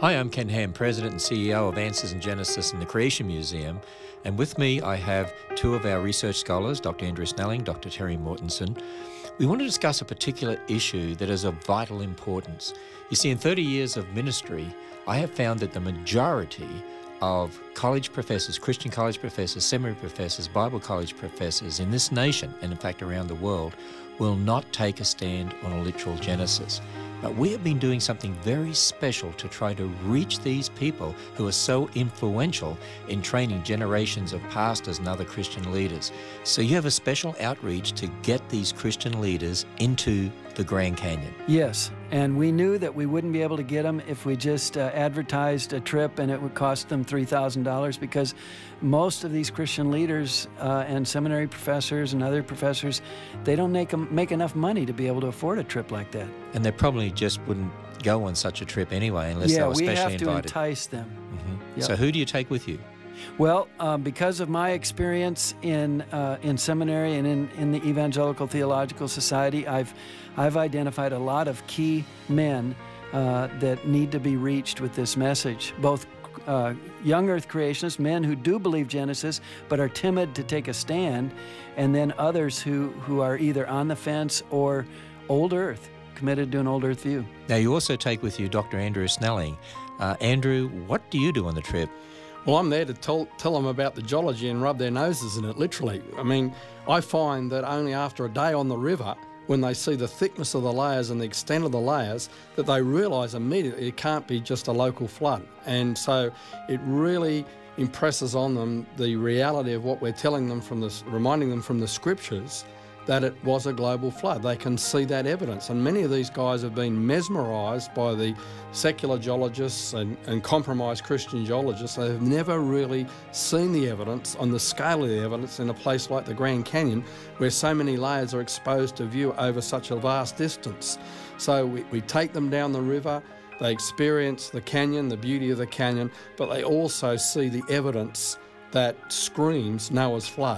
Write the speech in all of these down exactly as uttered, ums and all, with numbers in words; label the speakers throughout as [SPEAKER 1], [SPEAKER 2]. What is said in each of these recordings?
[SPEAKER 1] Hi, I'm Ken Ham, President and C E O of Answers in Genesis and the Creation Museum. And with me, I have two of our research scholars, Doctor Andrew Snelling, Doctor Terry Mortenson. We want to discuss a particular issue that is of vital importance. You see, in thirty years of ministry, I have found that the majority of college professors, Christian college professors, seminary professors, Bible college professors in this nation, and in fact around the world, will not take a stand on a literal Genesis. But we have been doing something very special to try to reach these people who are so influential in training generations of pastors and other Christian leaders. So you have a special outreach to get these Christian leaders into the Grand Canyon.
[SPEAKER 2] Yes, and we knew that we wouldn't be able to get them if we just uh, advertised a trip and it would cost them three thousand dollars, because most of these Christian leaders uh, and seminary professors and other professors, they don't make, them, make enough money to be able to afford a trip like that.
[SPEAKER 1] And they probably just wouldn't go on such a trip anyway unless
[SPEAKER 2] yeah,
[SPEAKER 1] they were specially
[SPEAKER 2] invited. Yeah, we have to
[SPEAKER 1] invited.
[SPEAKER 2] entice them.
[SPEAKER 1] Mm-hmm.
[SPEAKER 2] Yep.
[SPEAKER 1] So who do you take with you?
[SPEAKER 2] Well, um, because of my experience in uh, in seminary and in, in the Evangelical Theological Society, I've I've identified a lot of key men uh, that need to be reached with this message. Both uh, young Earth creationists, men who do believe Genesis but are timid to take a stand, and then others who who are either on the fence or old Earth, committed to an old Earth view.
[SPEAKER 1] Now, you also take with you Doctor Andrew Snelling. Uh, Andrew, what do you do on the trip?
[SPEAKER 3] Well, I'm there to tell, tell them about the geology and rub their noses in it, literally. I mean, I find that only after a day on the river, when they see the thickness of the layers and the extent of the layers, that they realise immediately it can't be just a local flood. And so it really impresses on them the reality of what we're telling them from the, reminding them from the scriptures, that it was a global flood. They can see that evidence. And many of these guys have been mesmerised by the secular geologists and, and compromised Christian geologists. They have never really seen the evidence on the scale of the evidence in a place like the Grand Canyon, where so many layers are exposed to view over such a vast distance. So we, we take them down the river, they experience the canyon, the beauty of the canyon, but they also see the evidence that screams Noah's flood.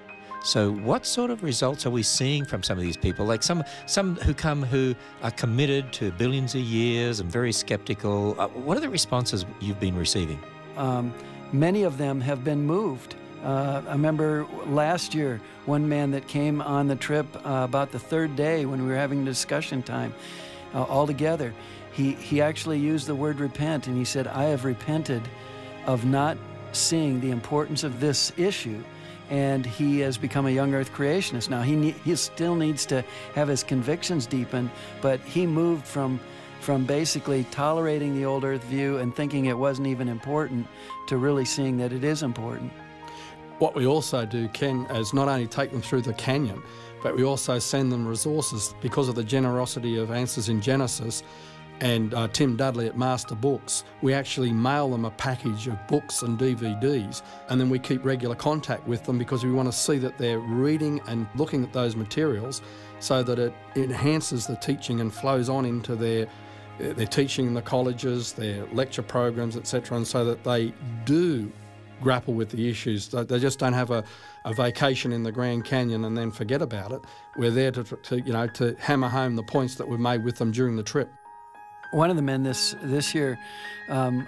[SPEAKER 1] So what sort of results are we seeing from some of these people? Like some some who come who are committed to billions of years and very skeptical. Uh, what are the responses you've been receiving?
[SPEAKER 2] Um, many of them have been moved. Uh, I remember last year, one man that came on the trip uh, about the third day when we were having discussion time uh, all together, he, he actually used the word repent, and he said, I have repented of not seeing the importance of this issue. And he has become a young Earth creationist. Now, he, ne he still needs to have his convictions deepened, but he moved from, from basically tolerating the old Earth view and thinking it wasn't even important to really seeing that it is important.
[SPEAKER 3] What we also do, Ken, is not only take them through the canyon, but we also send them resources because of the generosity of Answers in Genesis and uh, Tim Dudley at Master Books. We actually mail them a package of books and D V Ds, and then we keep regular contact with them because we want to see that they're reading and looking at those materials so that it enhances the teaching and flows on into their, their teaching in the colleges, their lecture programs, et cetera, and so that they do grapple with the issues. They just don't have a, a vacation in the Grand Canyon and then forget about it. We're there to, to, you know, to hammer home the points that we've made with them during the trip.
[SPEAKER 2] One of the men this this year, um,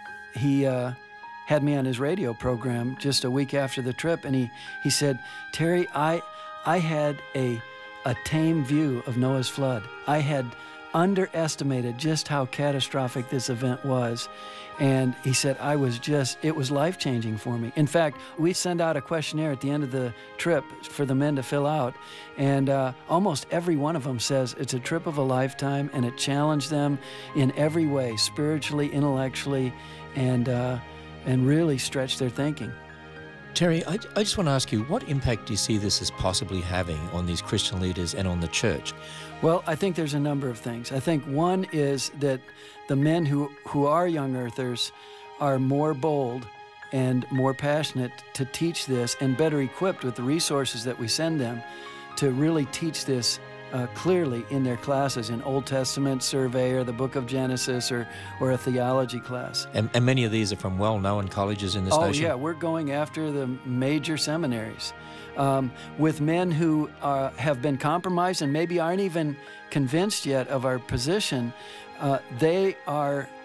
[SPEAKER 2] he uh, had me on his radio program just a week after the trip, and he he said, Terry, I I had a a tame view of Noah's flood. I had underestimated just how catastrophic this event was. And he said, I was just, it was life-changing for me. In fact, we send out a questionnaire at the end of the trip for the men to fill out, and uh, almost every one of them says it's a trip of a lifetime, and it challenged them in every way, spiritually, intellectually, and, uh, and really stretched their thinking.
[SPEAKER 1] Terry, I, I just want to ask you, what impact do you see this as possibly having on these Christian leaders and on the church?
[SPEAKER 2] Well, I think there's a number of things. I think one is that the men who, who are young earthers are more bold and more passionate to teach this and better equipped with the resources that we send them to really teach this uh, clearly in their classes, in Old Testament survey or the book of Genesis or, or a theology class.
[SPEAKER 1] And, and many of these are from well-known colleges in this
[SPEAKER 2] oh,
[SPEAKER 1] nation?
[SPEAKER 2] Oh yeah, we're going after the major seminaries. Um, with men who uh, have been compromised and maybe aren't even convinced yet of our position, uh, they are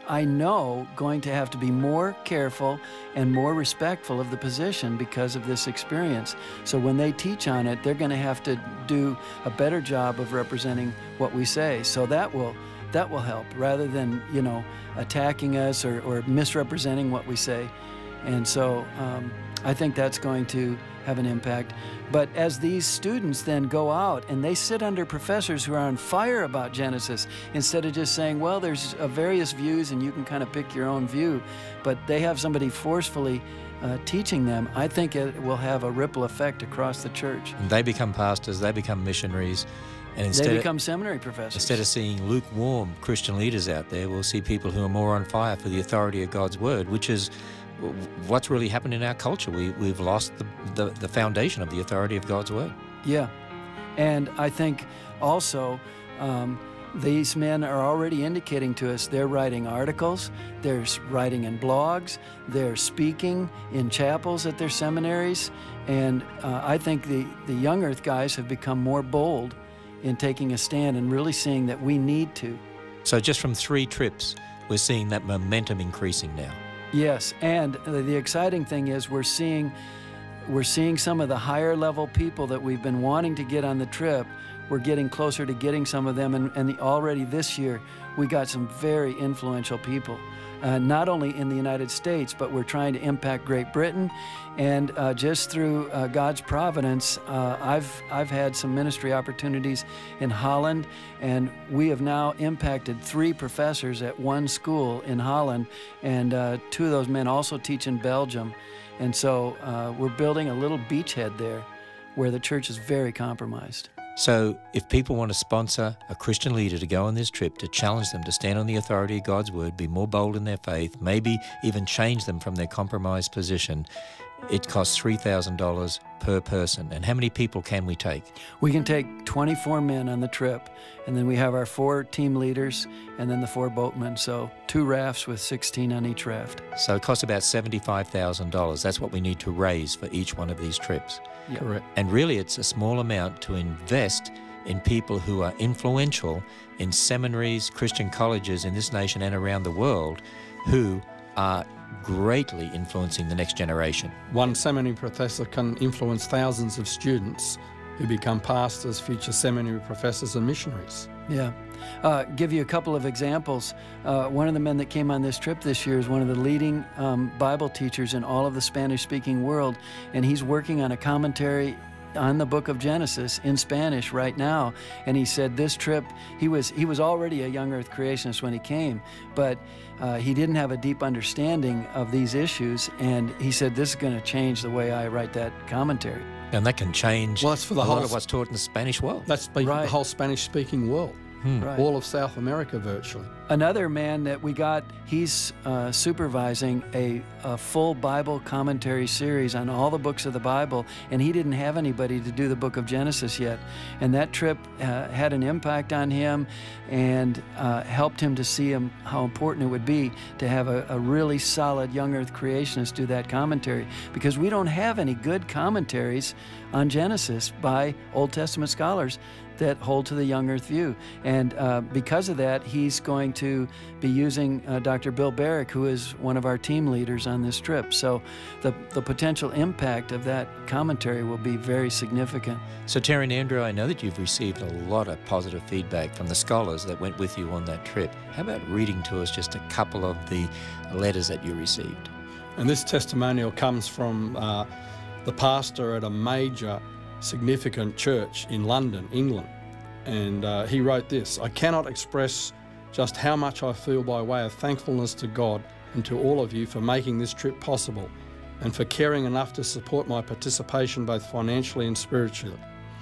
[SPEAKER 2] I know, going to have to be more careful and more respectful of the position because of this experience. So when they teach on it, they're going to have to do a better job of representing what we say. So that will that will help, rather than, you know, attacking us or, or misrepresenting what we say. And so um, I think that's going to have an impact. But as these students then go out and they sit under professors who are on fire about Genesis, instead of just saying, well, there's uh, various views and you can kind of pick your own view, but they have somebody forcefully uh, teaching them, I think it will have a ripple effect across the church.
[SPEAKER 1] And they become pastors, they become missionaries. And instead
[SPEAKER 2] they become
[SPEAKER 1] of,
[SPEAKER 2] seminary professors.
[SPEAKER 1] Instead of seeing lukewarm Christian leaders out there, we'll see people who are more on fire for the authority of God's word, which is what's really happened in our culture. We, we've lost the, the, the foundation of the authority of God's word.
[SPEAKER 2] Yeah. And I think also um, these men are already indicating to us they're writing articles, they're writing in blogs, they're speaking in chapels at their seminaries. And uh, I think the, the young earth guys have become more bold in taking a stand and really seeing that we need to.
[SPEAKER 1] So just from three trips, we're seeing that momentum increasing now.
[SPEAKER 2] Yes, and the exciting thing is we're seeing we're seeing some of the higher level people that we've been wanting to get on the trip. We're getting closer to getting some of them, and, and the, already this year we got some very influential people, uh, not only in the United States, but we're trying to impact Great Britain. And uh, just through uh, God's providence, uh, I've, I've had some ministry opportunities in Holland, and we have now impacted three professors at one school in Holland, and uh, two of those men also teach in Belgium. And so uh, we're building a little beachhead there where the church is very compromised.
[SPEAKER 1] So if people want to sponsor a Christian leader to go on this trip, to challenge them to stand on the authority of God's word, be more bold in their faith, maybe even change them from their compromised position, it costs three thousand dollars per person. And how many people can we take?
[SPEAKER 2] We can take twenty-four men on the trip, and then we have our four team leaders and then the four boatmen. So two rafts with sixteen on each raft.
[SPEAKER 1] So it costs about seventy-five thousand dollars. That's what we need to raise for each one of these trips.
[SPEAKER 2] Yep.
[SPEAKER 3] Correct.
[SPEAKER 1] And really it's a small amount to invest in people who are influential in seminaries, Christian colleges in this nation and around the world, who are greatly influencing the next generation.
[SPEAKER 3] One seminary professor can influence thousands of students who become pastors, future seminary professors and missionaries.
[SPEAKER 2] Yeah. Uh, give you a couple of examples. Uh, one of the men that came on this trip this year is one of the leading um, Bible teachers in all of the Spanish-speaking world, and he's working on a commentary on the book of Genesis in Spanish right now. And he said this trip, he was he was already a young earth creationist when he came, but uh, he didn't have a deep understanding of these issues, and he said this is going to change the way I write that commentary.
[SPEAKER 1] And that can change
[SPEAKER 3] Well, that's for the
[SPEAKER 1] a
[SPEAKER 3] whole
[SPEAKER 1] lot of what's taught in the Spanish world.
[SPEAKER 3] That's the
[SPEAKER 2] Right.
[SPEAKER 3] whole Spanish-speaking world,
[SPEAKER 1] Hmm.
[SPEAKER 2] Right.
[SPEAKER 3] all of South America virtually.
[SPEAKER 2] Another man that we got, he's uh, supervising a, a full Bible commentary series on all the books of the Bible, and he didn't have anybody to do the book of Genesis yet. And that trip uh, had an impact on him and uh, helped him to see him how important it would be to have a, a really solid young earth creationist do that commentary, because we don't have any good commentaries on Genesis by Old Testament scholars that hold to the young earth view. And uh, because of that, he's going to be using uh, Doctor Bill Barrick, who is one of our team leaders on this trip. So the, the potential impact of that commentary will be very significant.
[SPEAKER 1] So Terry and Andrew, I know that you've received a lot of positive feedback from the scholars that went with you on that trip. How about reading to us just a couple of the letters that you received?
[SPEAKER 3] And this testimonial comes from uh, the pastor at a major significant church in London, England. And uh, he wrote this: "I cannot express just how much I feel by way of thankfulness to God and to all of you for making this trip possible and for caring enough to support my participation both financially and spiritually.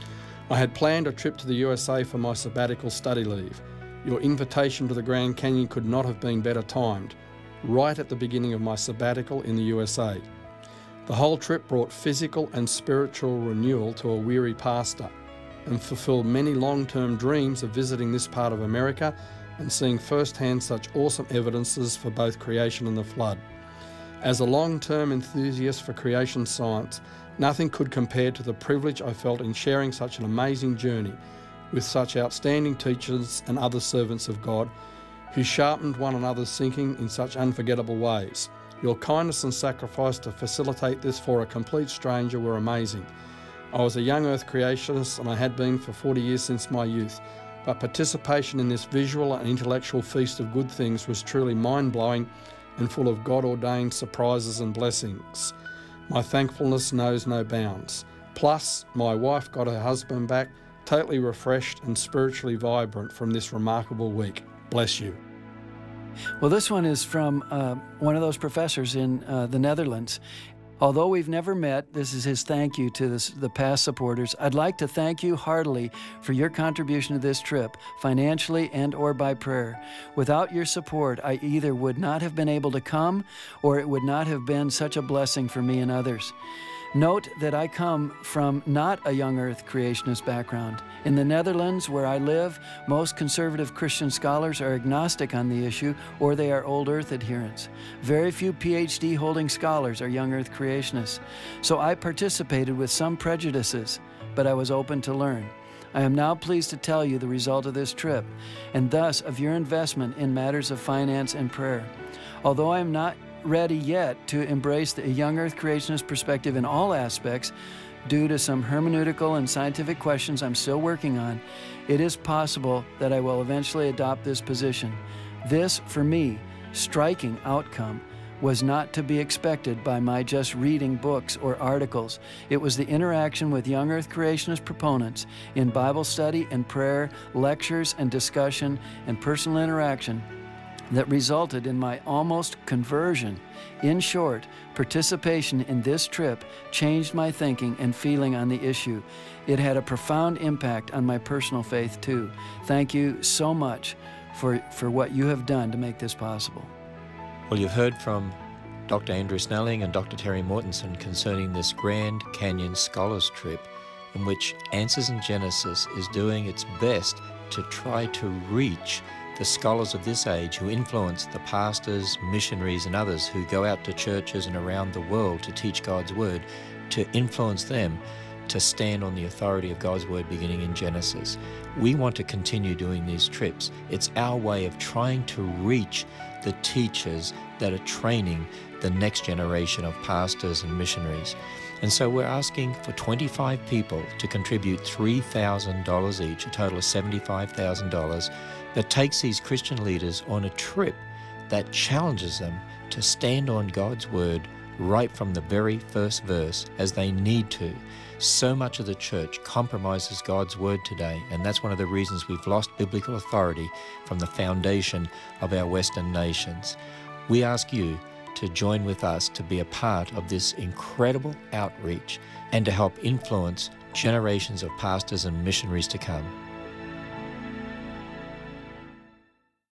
[SPEAKER 3] I had planned a trip to the U S A for my sabbatical study leave. Your invitation to the Grand Canyon could not have been better timed, right at the beginning of my sabbatical in the U S A. The whole trip brought physical and spiritual renewal to a weary pastor and fulfilled many long-term dreams of visiting this part of America and seeing firsthand such awesome evidences for both creation and the flood. As a long-term enthusiast for creation science, nothing could compare to the privilege I felt in sharing such an amazing journey with such outstanding teachers and other servants of God who sharpened one another's thinking in such unforgettable ways. Your kindness and sacrifice to facilitate this for a complete stranger were amazing. I was a young earth creationist, and I had been for forty years since my youth, but participation in this visual and intellectual feast of good things was truly mind-blowing and full of God-ordained surprises and blessings. My thankfulness knows no bounds. Plus, my wife got her husband back, totally refreshed and spiritually vibrant from this remarkable week. Bless you.
[SPEAKER 2] Well, this one is from uh, one of those professors in uh, the Netherlands. Although we've never met, this is his thank you to this, the past supporters. I'd like to thank you heartily for your contribution to this trip, financially and or by prayer. Without your support, I either would not have been able to come, or it would not have been such a blessing for me and others. Note that I come from not a young earth creationist background. In the Netherlands, where I live, most conservative Christian scholars are agnostic on the issue, or they are old earth adherents. Very few P H D holding scholars are young earth creationists. So I participated with some prejudices, but I was open to learn. I am now pleased to tell you the result of this trip, and thus of your investment in matters of finance and prayer. Although I am not ready yet to embrace the young earth creationist perspective in all aspects, due to some hermeneutical and scientific questions I'm still working on, it is possible that I will eventually adopt this position. This, for me, striking outcome was not to be expected by my just reading books or articles. It was the interaction with young earth creationist proponents in Bible study and prayer, lectures and discussion, and personal interaction that resulted in my almost conversion. In short, participation in this trip changed my thinking and feeling on the issue. It had a profound impact on my personal faith too. Thank you so much for, for what you have done to make this possible.
[SPEAKER 1] Well, you've heard from Doctor Andrew Snelling and Doctor Terry Mortenson concerning this Grand Canyon Scholars Trip, in which Answers in Genesis is doing its best to try to reach the scholars of this age who influence the pastors, missionaries and others who go out to churches and around the world to teach God's Word, to influence them to stand on the authority of God's Word beginning in Genesis. We want to continue doing these trips. It's our way of trying to reach the teachers that are training the next generation of pastors and missionaries. And so we're asking for twenty-five people to contribute three thousand dollars each, a total of seventy-five thousand dollars, that takes these Christian leaders on a trip that challenges them to stand on God's Word right from the very first verse, as they need to. So much of the church compromises God's Word today, and that's one of the reasons we've lost biblical authority from the foundation of our Western nations. We ask you to join with us to be a part of this incredible outreach and to help influence generations of pastors and missionaries to come.